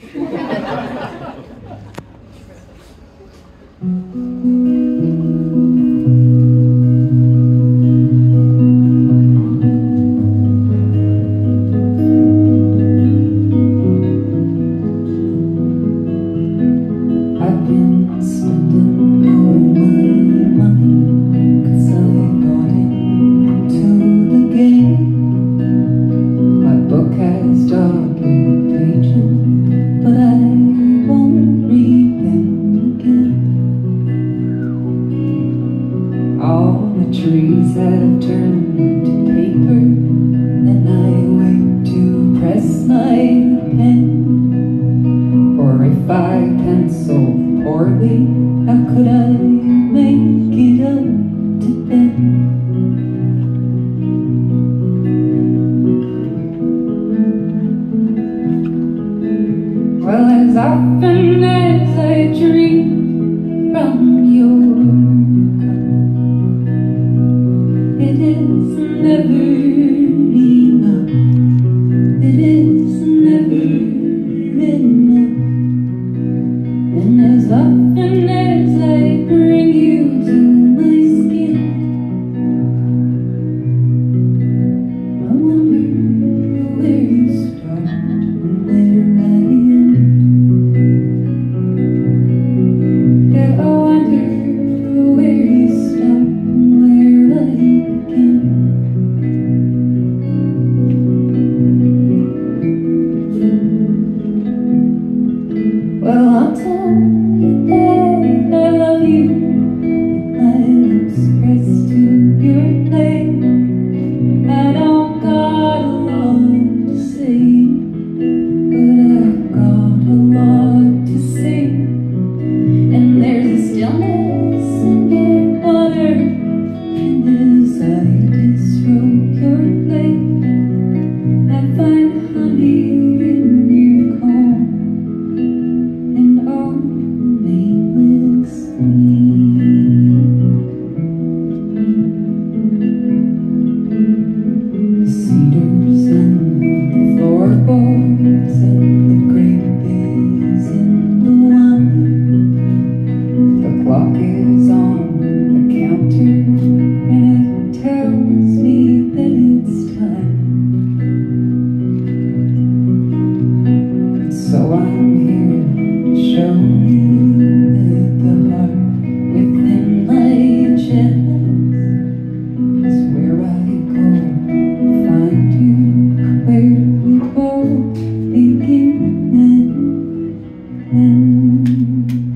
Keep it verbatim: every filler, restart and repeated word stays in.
I've been spending all my money 'cause I got into the game. My book has darkened pages, but I won't read them again. All the trees have turned to paper, and I wait to press my pen. Or if I pencil poorly, how could I make it up to Ben? Well, as often as I drink from your cup, it is never enough. It is never enough. And as often as I bring you to my skin, I wonder where you start and where I end. Yeah, I wonder where you start and where I begin. Well, I'll tell you that I love you with my lips pressed to your leg. I don't got a lot to say, but I've got a lot to say. And there's a stillness in your water, and as I stroke your leg, I find honey in your comb. And all nameless the cedars and the floorboards and the grape is in the wine. The clock is on the counter and it tells me that it's time. So I'm here to show you that the heart within my chest is where I go to find you, where we both begin and end.